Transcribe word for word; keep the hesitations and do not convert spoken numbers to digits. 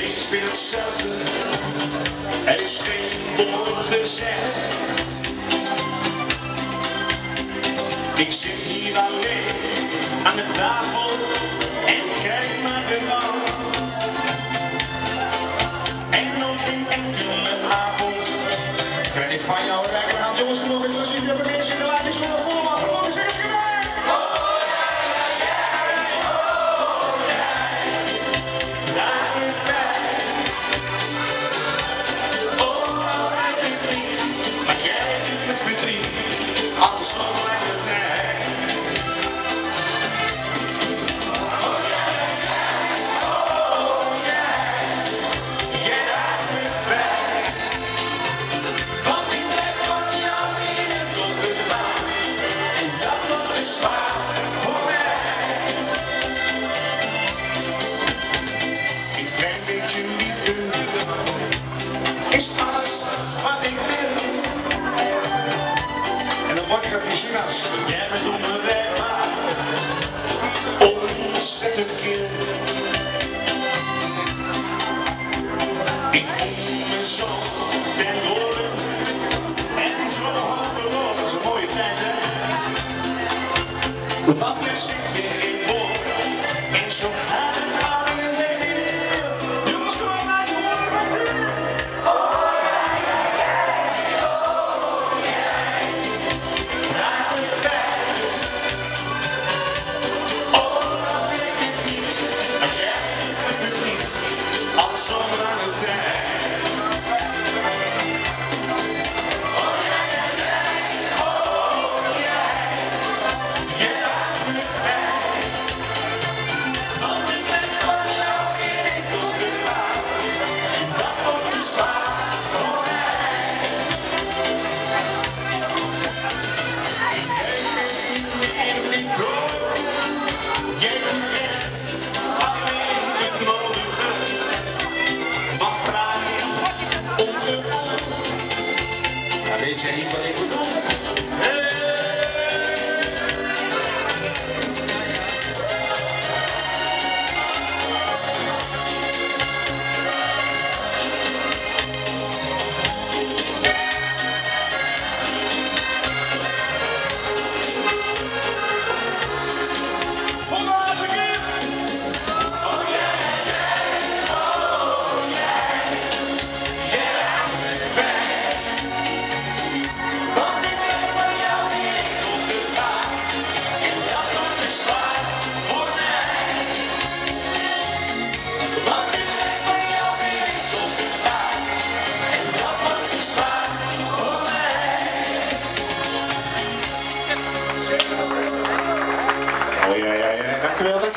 steeds weer hetzelfde. Er is geen woord gezegd. Ik zit hier alleen aan de tafel en kijk naar de wand. En nog geen enkele avond krijg ik van jou een rijke hand. Jongens, kom nog eens plezier. We hebben mensen in de laag die schoenen vol was. Kom eens even gedaan. Is alles wat ik wil. En dan word ik op die zingers. Jij bent onderweg, maar ontzettend veel. Ik voel me zo verloren en zo hopeloos. Dat is een mooie tijd, hè? Wat is ik weer in woorden en zo gaat het al in een leven. Jongens, kom maar naar je woorden. Weet jij niet wat ik bedoel? Oh ja, ja, ja, dankjewel.